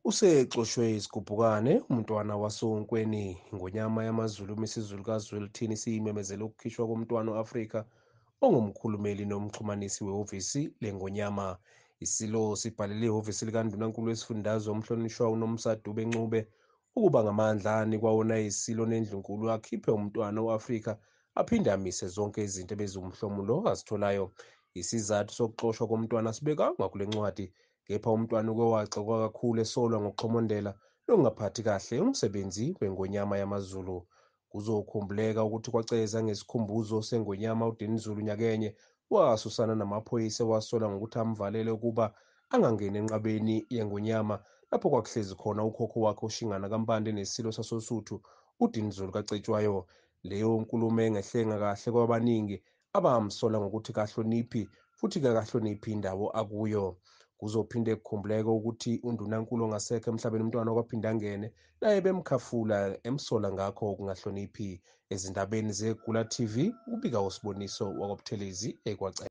Usexoshwe isigubhukane umntwana wasonkweni ngonyama yamaZulu Misuzulu kaZwelithini siyimemezela ukukhishwa komntwana we-Afrika ongumkhulumeli nomxhumanisi wehhovisi lengonyama. Isilo sibhalele ihhovisi likaNdunankulu wesifundazwe umhlonishwa uNomsadube Ncube ukuba ngamandla anikwa wona isilo nendlunkulu akhiphe umntwana we-Afrika aphinde amise zonke izinto ebezumhlomulo azitholayo. Isizathu sokuxoshwa komntwana sibekanga kule ncwadi, kepha umntwana uke wagxekwa kakhulu esolwa ngokuxhomondela nokungaphathi kahle umsebenzi wengonyama yamaZulu. Kuzokhumbuleka ukuthi kwaceza ngesikhumbuzo sengonyama uDinizulu nyakenye wasusana namaphoyisa wasola ngokuthi amvalele ukuba angangeni enqabeni yengonyama lapho kwakuhlezi khona ukhokho wakhe uShingana kaMpande nesilo sasosuthu uDinizulu kaCetshwayo. Leyo nkulumo engehlenga kahle kwabaningi abamsola ngokuthi kahloniphi futhi kahloniphi indawo akuyo. Kuzophinde kukhumbuleke ukuthi undunankulu ongasekho emhlabeni umntwana okwaphinde angene naye bemkhafula emsola ngakho ukungahloniphi. Ezindabeni zeGula TV ubika uSiboniso wakwaButhelezi ekwacela.